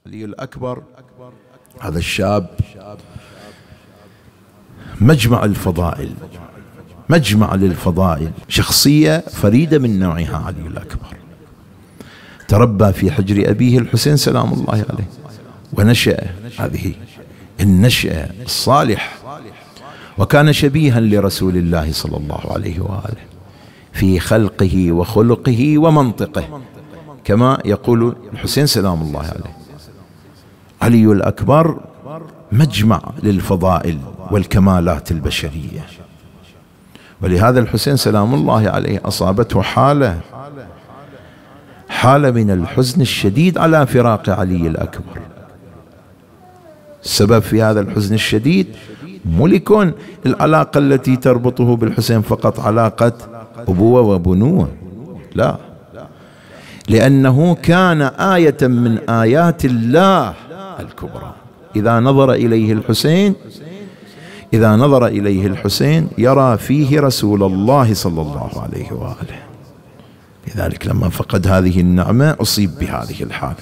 علي الأكبر هذا الشاب مجمع الفضائل، مجمع للفضائل، شخصية فريدة من نوعها. علي الأكبر تربى في حجر أبيه الحسين سلام الله عليه، ونشأ هذه النشأة الصالح، وكان شبيها لرسول الله صلى الله عليه وآله في خلقه وخلقه ومنطقه، كما يقول الحسين سلام الله عليه. علي الأكبر مجمع للفضائل والكمالات البشرية، ولهذا الحسين سلام الله عليه أصابته حالة من الحزن الشديد على فراق علي الأكبر. السبب في هذا الحزن الشديد مو لكون العلاقة التي تربطه بالحسين فقط علاقة أبوة وبنوة، لا، لأنه كان آية من آيات الله الكبرى. إذا نظر إليه الحسين يرى فيه رسول الله صلى الله عليه وآله. لذلك لما فقد هذه النعمة أصيب بهذه الحالة.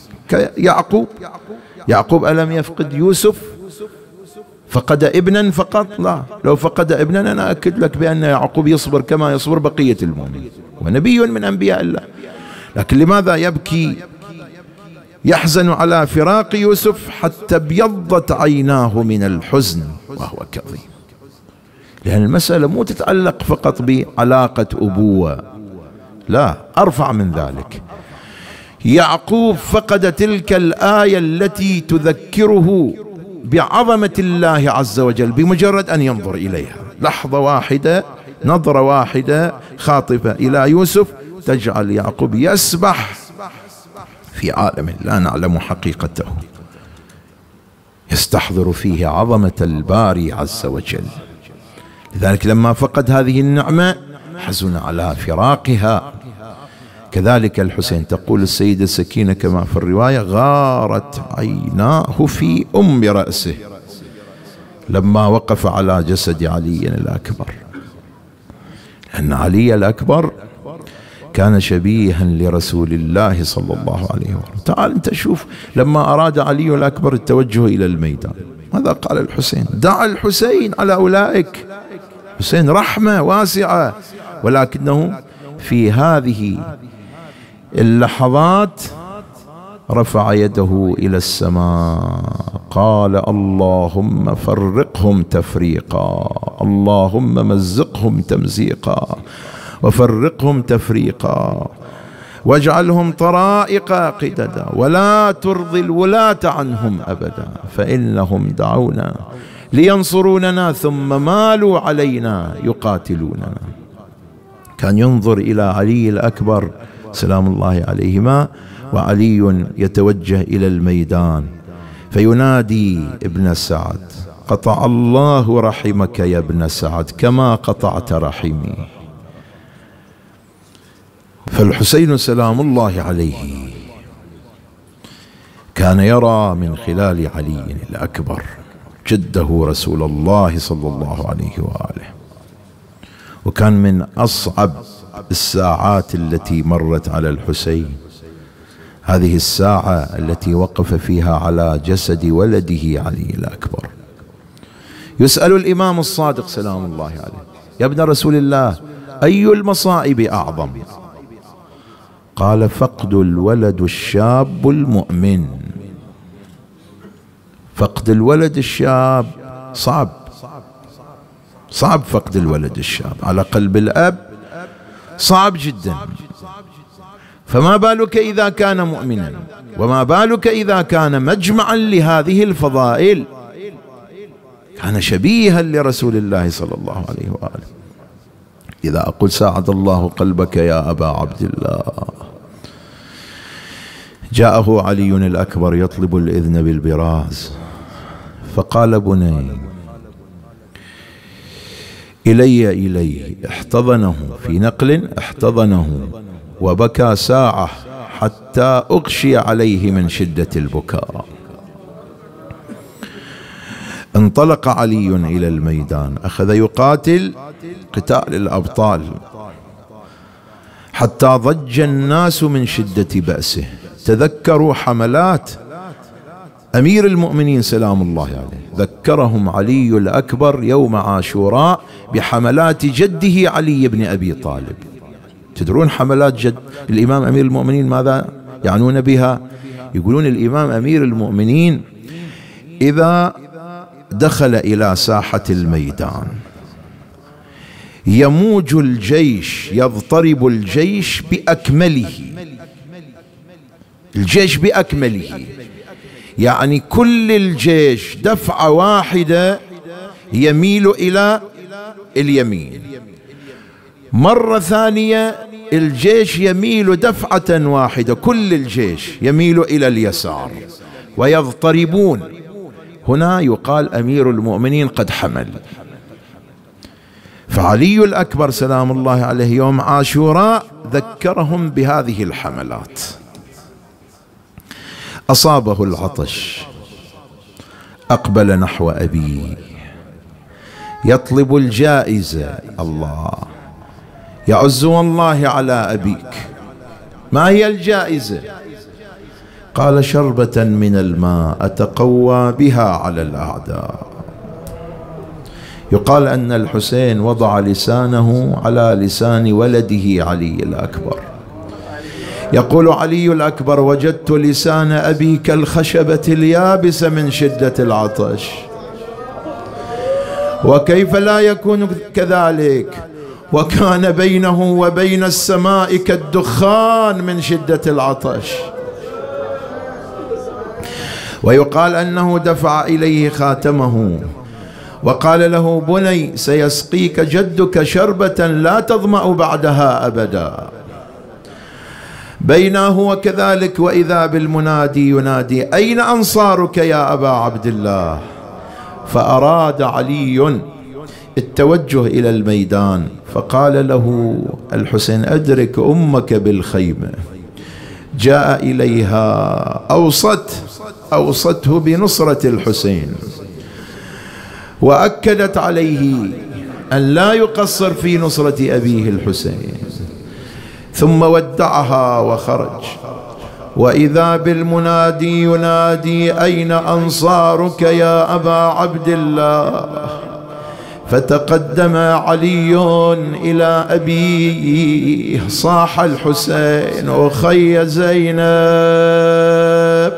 يعقوب ألم يفقد يوسف؟ فقد ابنا فقط؟ لا، لو فقد ابنا أنا أكد لك بأن يعقوب يصبر كما يصبر بقية المؤمنين، ونبي من أنبياء الله. لكن لماذا يبكي يحزن على فراق يوسف حتى ابيضت عيناه من الحزن وهو كظيم؟ لأن المسألة مو تتعلق فقط بعلاقة أبوة، لا، أرفع من ذلك. يعقوب فقد تلك الآية التي تذكره بعظمة الله عز وجل بمجرد أن ينظر إليها. لحظة واحدة، نظرة واحدة خاطفة إلى يوسف تجعل يعقوب يسبح في عالم لا نعلم حقيقته، يستحضر فيه عظمة الباري عز وجل. لذلك لما فقد هذه النعمة حزن على فراقها. كذلك الحسين، تقول السيدة سكينة كما في الرواية: غارت عيناه في أم رأسه لما وقف على جسد علي الأكبر، لأن علي الأكبر كان شبيها لرسول الله صلى الله عليه وسلم. تعال انت شوف، لما أراد علي الأكبر التوجه إلى الميدان ماذا قال الحسين؟ دع الحسين على أولئك. حسين رحمة واسعة، ولكنه في هذه اللحظات رفع يده إلى السماء قال: اللهم فرقهم تفريقا، اللهم مزقهم تمزيقا، وفرقهم تفريقا، واجعلهم طرائق قددا، ولا ترضي الولاة عنهم أبدا، فإنهم دعونا لينصروننا ثم مالوا علينا يقاتلوننا. كان ينظر إلى علي الأكبر سلام الله عليهما وعلي يتوجه إلى الميدان فينادي ابن سعد: قطع الله رحمك يا ابن سعد كما قطعت رحمي. فالحسين سلام الله عليه كان يرى من خلال علي الأكبر جده رسول الله صلى الله عليه وآله، وكان من أصعب الساعات التي مرت على الحسين هذه الساعة التي وقف فيها على جسد ولده علي الأكبر. يسأل الإمام الصادق سلام الله عليه: يا ابن رسول الله، أي المصائب أعظم؟ قال: فقد الولد الشاب المؤمن. فقد الولد الشاب صعب فقد الولد الشاب على قلب الأب، صعب جدا، فما بالك إذا كان مؤمنا، وما بالك إذا كان مجمعا لهذه الفضائل، كان شبيها لرسول الله صلى الله عليه وآله. إذا أقول ساعد الله قلبك يا أبا عبد الله. جاءه علي الأكبر يطلب الإذن بالبراز، فقال: بني إلي. احتضنه في نقل، احتضنه وبكى ساعة حتى أغشي عليه من شدة البكاء. انطلق علي إلى الميدان، أخذ يقاتل قتال الأبطال حتى ضج الناس من شدة بأسه. تذكروا حملات أمير المؤمنين سلام الله عليه ذكرهم علي الأكبر يوم عاشوراء بحملات جده علي بن أبي طالب. تدرون حملات جد الإمام أمير المؤمنين ماذا يعنون بها؟ يقولون الإمام أمير المؤمنين إذا دخل إلى ساحة الميدان يموج الجيش، يضطرب الجيش بأكمله، الجيش بأكمله، يعني كل الجيش دفعة واحدة يميل إلى اليمين، مرة ثانية الجيش يميل دفعة واحدة، كل الجيش يميل إلى اليسار ويضطربون. هنا يقال أمير المؤمنين قد حمل. فعلي الأكبر سلام الله عليه يوم عاشوراء ذكرهم بهذه الحملات. أصابه العطش، أقبل نحو أبيه يطلب الجائزة. الله يعز والله على أبيك، ما هي الجائزة؟ قال شربة من الماء أتقوى بها على الأعداء. يقال أن الحسين وضع لسانه على لسان ولده علي الأكبر. يقول علي الأكبر وجدت لسان أبي كالخشبة اليابسة من شدة العطش. وكيف لا يكون كذلك وكان بينه وبين السماء كالدخان من شدة العطش. ويقال أنه دفع إليه خاتمه وقال له بني سيسقيك جدك شربة لا تظمأ بعدها أبدا. بينه وكذلك وإذا بالمنادي ينادي أين أنصارك يا أبا عبد الله؟ فأراد علي التوجه إلى الميدان فقال له الحسين أدرك أمك بالخيمة. جاء إليها أوصته بنصرة الحسين وأكدت عليه أن لا يقصر في نصرة أبيه الحسين، ثم ودعها وخرج. وإذا بالمنادي ينادي أين أنصارك يا أبا عبد الله؟ فتقدم علي إلى أبيه صاح الحسين أخي زينب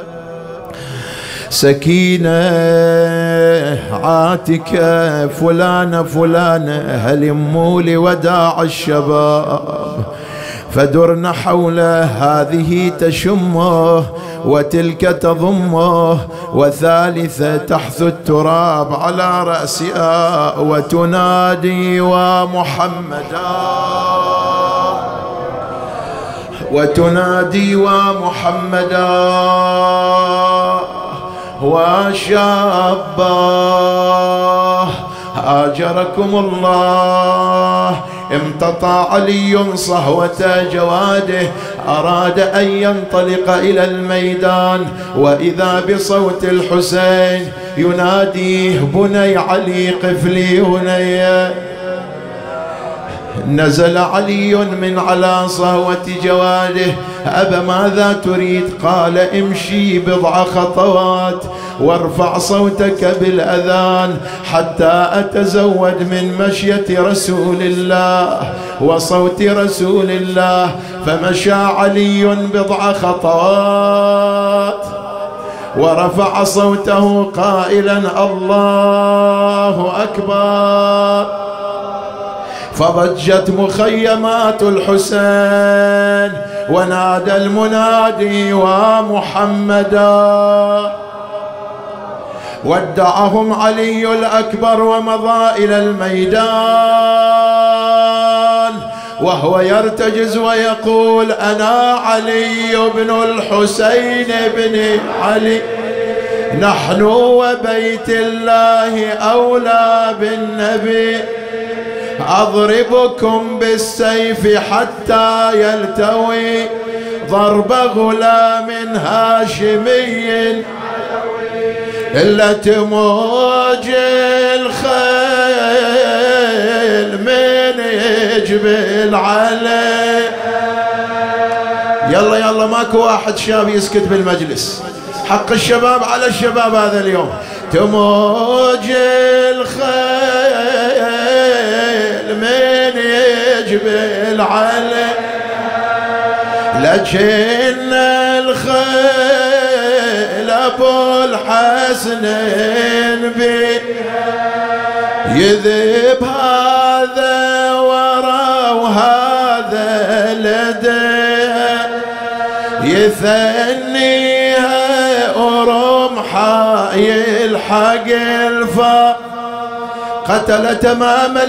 سكينة عاتكة فلانة فلانة هلموا لوداع الشباب. فدرن حوله هذه تشمه وتلك تضمه وثالثة تحث التراب على رأسها وتنادي ومحمدا وتنادي ومحمدا وشابا آجركم الله. امتطى علي صهوة جواده أراد أن ينطلق إلى الميدان وإذا بصوت الحسين يناديه بني علي قف لي بني. نزل علي من على صهوة جواده أبا ماذا تريد؟ قال امشي بضع خطوات وارفع صوتك بالأذان حتى أتزود من مشية رسول الله وصوت رسول الله. فمشى علي بضع خطوات ورفع صوته قائلا الله أكبر. فضجت مخيمات الحسين ونادى المنادي ومحمدا. ودعهم علي الأكبر ومضى إلى الميدان وهو يرتجز ويقول أنا علي بن الحسين بن علي نحن وبيت الله أولى بالنبي. أضربكم بالسيف حتى يلتوي ضرب غلام هاشمي إلا تموج الخيل من يجبل عليه. يلا يلا ماكو واحد شاب يسكت بالمجلس حق الشباب على الشباب هذا اليوم. تموج الخيل من يجبل عليه لكن الخيل ابو الحسن بي يذب هذا ورا وهذا لديه يثنيها ورمحا يلحق الفا قتل تمام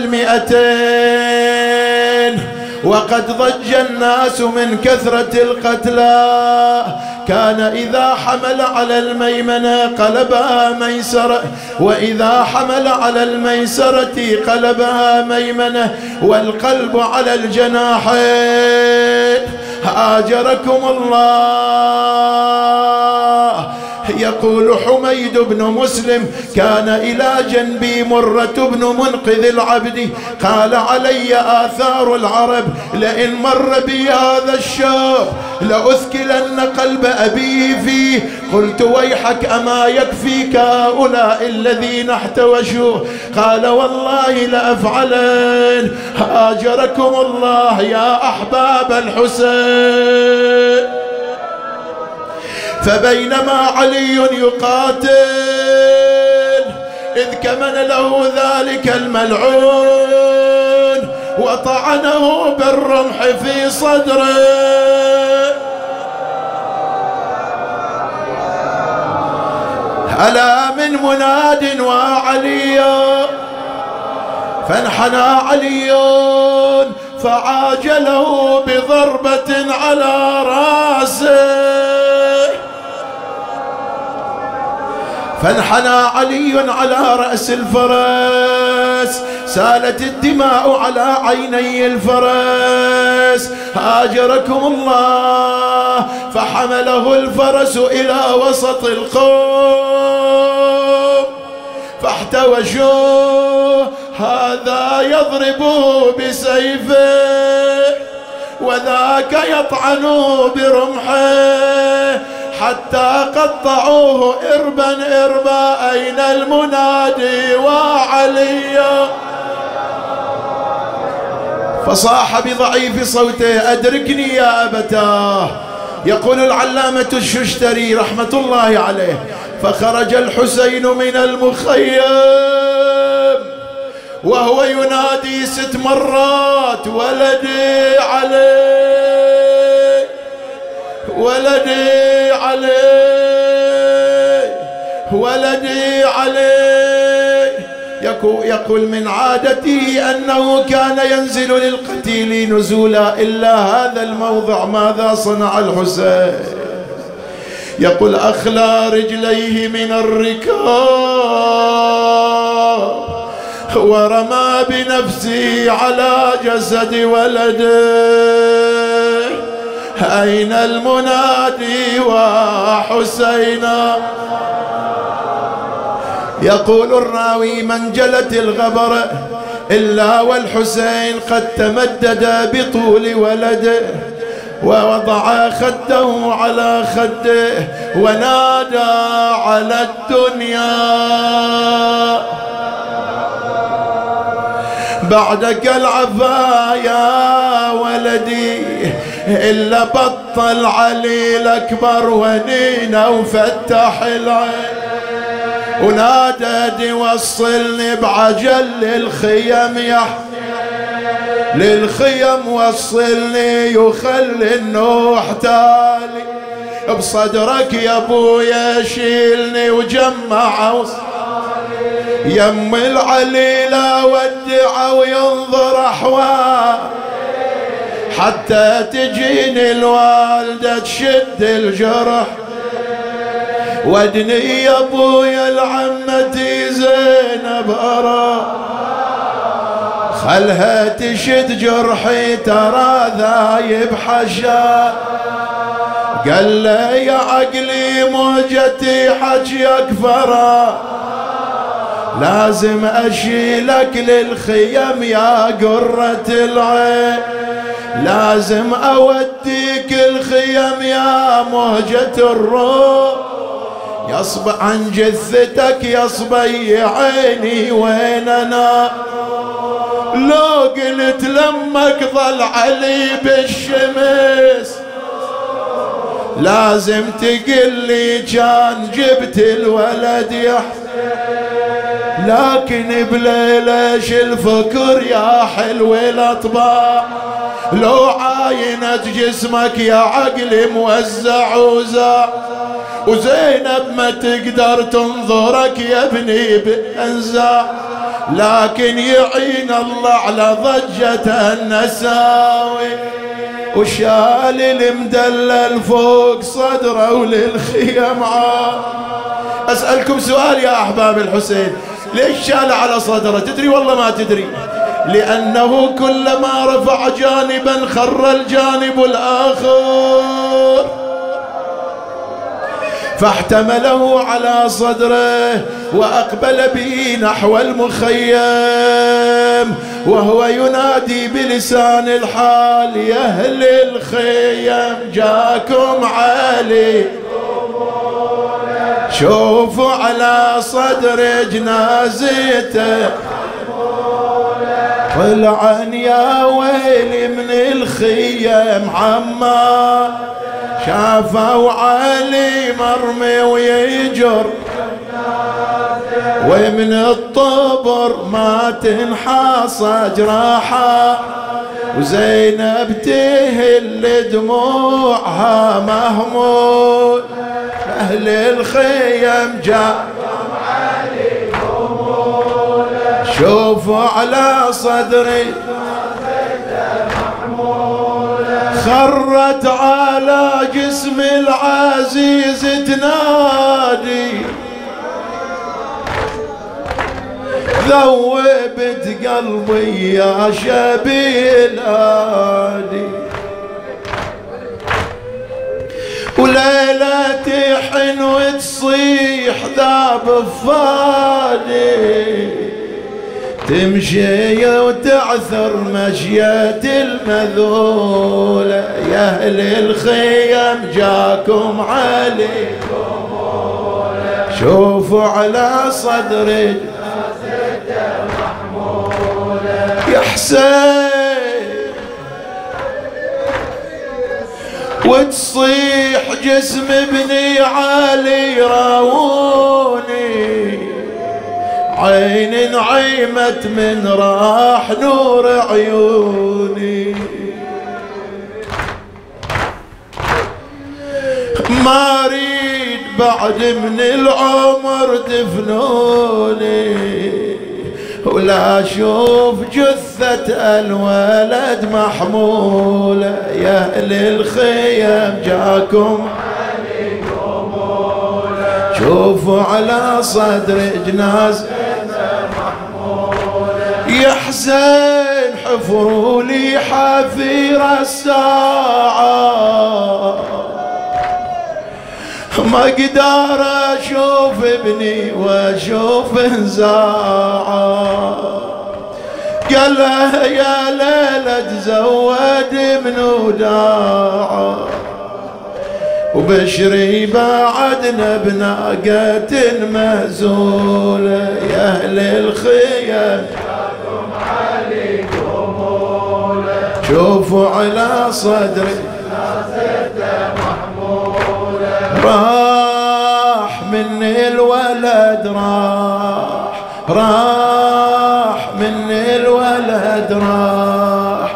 200 وقد ضج الناس من كثرة القتلى. كان إذا حمل على الميمنة قلبها ميسرة وإذا حمل على الميسرة قلبها ميمنة والقلب على الجناحين. آجركم الله. يقول حميد بن مسلم كان إلى جنبي مرة بن منقذ العبد قال علي آثار العرب لئن مر بي هذا الشاب لأثكلن قلب أبيه فيه. قلت ويحك أما يكفيك هؤلاء الذين احتوشوه؟ قال والله لأفعلن. آجركم الله يا أحباب الحسين. فبينما علي يقاتل إذ كمن له ذلك الملعون وطعنه بالرمح في صدره. ألا من مناد وعلي فانحنى علي فعاجله بضربة على رأسه. فانحنى علي على رأس الفرس سالت الدماء على عيني الفرس. آجركم الله. فحمله الفرس إلى وسط القوم فاحتوشوه هذا يضربه بسيفه وذاك يطعنه برمحه حتى قطعوه إربا إربا. أين المنادي وعلي؟ فصاح بضعيف صوته أدركني يا أبتاه. يقول العلامة الششتري رحمة الله عليه فخرج الحسين من المخيم وهو ينادي 6 مرات ولدي علي ولدي علي ولدي علي. يقول من عادته أنه كان ينزل للقتيل نزولا إلا هذا الموضع ماذا صنع الحسين؟ يقول أخلى رجليه من الركاب ورمى بنفسه على جسد ولده. أين المنادي وحسينا؟ يقول الراوي من جلت الغبر إلا والحسين قد تمدد بطول ولده ووضع خده على خده ونادى على الدنيا بعدك العفا يا ولدي إلا بطل علي الأكبر ونينا وفتح العين ونادى وصلني بعجل للخيم وصلني يخلي النوح تالي بصدرك يا ابويا شيلني وجمع يم العليلة ودع وينظر احوال حتى تجيني الوالدة تشد الجرح ودني يا ابويا العمتي زينب أرى خلها تشد جرحي ترى ذايب حشا قال لي يا عقلي موجتي حجيك فرا لازم اشيلك للخيم يا قرة العين لازم اوديك الخيم يا مهجة الروح عن جثتك يا صبي عيني وين انا، لو قلت لمك ظل علي بالشمس لازم تقلي كان جبت الولد يحسن، لكن بليلش الفكر يا حلو الاطباع، لو عاينت جسمك يا عقلي موزع وزاع، وزينب ما تقدر تنظرك يا ابني بانزاع، لكن يعين الله على ضجة النساوي، وشال المدلل فوق صدره وللخيم عار. أسألكم سؤال يا أحباب الحسين، ليش شال على صدره؟ تدري والله ما تدري؟ لأنه كلما رفع جانبا خر الجانب الآخر، فاحتمله على صدره وأقبل به نحو المخيم، وهو ينادي بلسان الحال يا أهل الخيم جاكم علي، شوفوا على صدر جنازته طلعا يا ويلي من الخيم عما، شافوا علي مرمي ويجر ومن الطبر ما تنحاصى جراحه، وزينب تهل دموعها مهمول، أهل الخيم جاءهم علي هموله، شوفوا على صدري خرت على جسم العزيز تنادي، ذوبت قلبي يا شبيل هادي، وليلة تحن وتصيح ذاب فادي، تمشي وتعثر مشية المذولة، يا أهل الخيم جاكم عليكم، شوفوا على صدري يا حسين، وتصيح جسم ابني علي راوني، عين عيمت من راح نور عيوني، ما اريد بعد من العمر تفنوني، ولا اشوف جثة الولد محمولة، يا اهل الخيم جاكم شوفوا على صدر جنازة يا حسين، حفروا لي حفير الساعة، ما اقدر اشوف ابني واشوف انزاعه، قال له يا ليلة تزود من وداعه، وبشري بعدنا بناقة مهزولة، يا أهل الخيم جاكم عليكم، شوفوا على صدري راح مني الولد، راح مني الولد، راح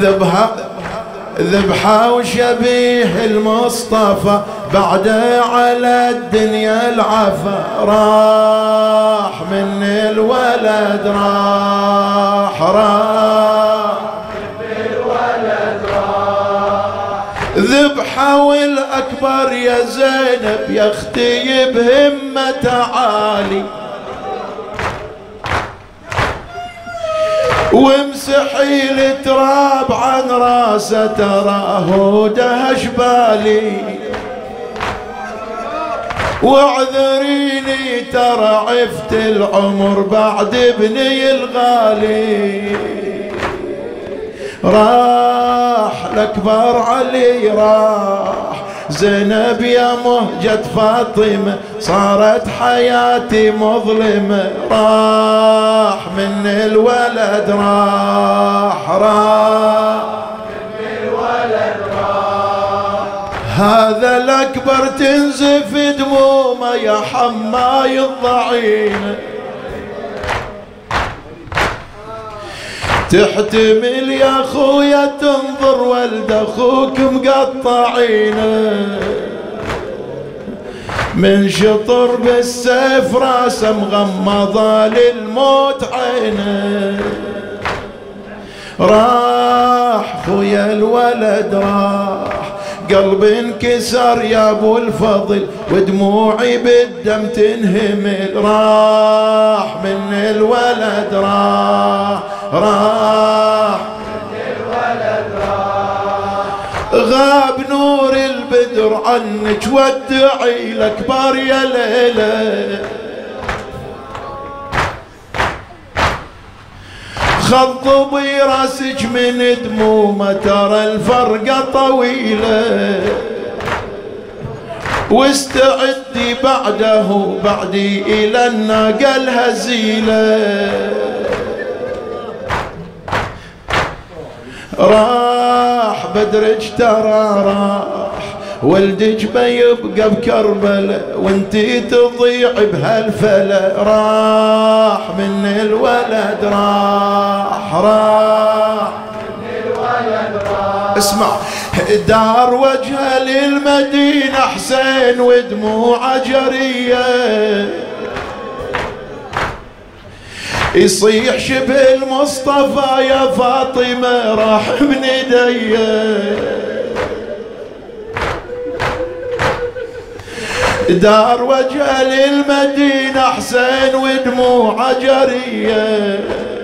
ذبحة وشبيه المصطفى بعده على الدنيا العفا، راح مني الولد، راح ذبحة والأكبر يا زينب يا اختي بهمة عالي، وامسحي التراب عن راسه تراه دهش بالي، واعذريني ترى عفت العمر بعد ابني الغالي، راح الأكبر علي راح زينب يا مهجة فاطمة صارت حياتي مظلمة. راح من الولد راح من الولد راح، هذا الأكبر تنزف دمومه يا حماي الضعينة. تحتمل يا خويا تنظر ولد اخوك مقطعينه، من شطر بالسيف راسه مغمضه للموت عينه. راح خويا الولد راح، قلبي انكسر يا ابو الفضل ودموعي بالدم تنهمل. راح من الولد راح من الولد راح، غاب نور البدر عنك ودعي الاكبر يا ليله. خضبي راسك من دمومه ترى الفرقه طويله، واستعدي بعدي الى الناقه الهزيله. راح بدرج ترى راح، ولدك بيبقى بكربلة وانتي تضيع بهالفلا. راح من الولد راح من الولد راح. اسمع، دار وجهه للمدينة حسين ودموعه جرية، يصيح شبه المصطفى يا فاطمة راح من ايديا. دار وجهه للمدينة حسين ودموعه جرية،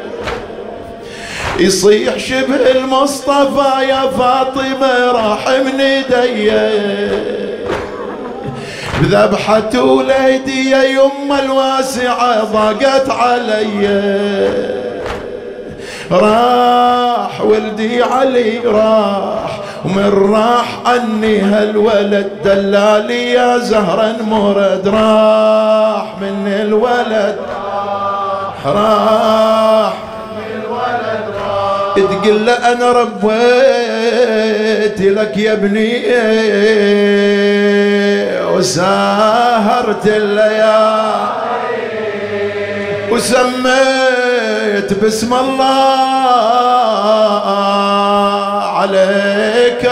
يصيح شبه المصطفى يا فاطمة راح من ايديا. بذبحة وليدي يا يم الواسعة ضاقت علي. راح ولدي علي راح، ومن راح عني هالولد دلالي يا زهرا مرد. راح من الولد راح من الولد راح، تقول له انا ربيت لك يا ابني وساهرت الليالي وسميت باسم الله عليك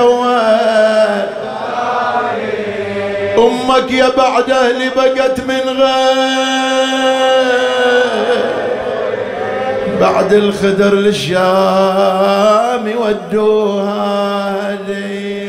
أمك يا بعد أهلي بقت من غير، بعد الخدر للشام ودوها لي.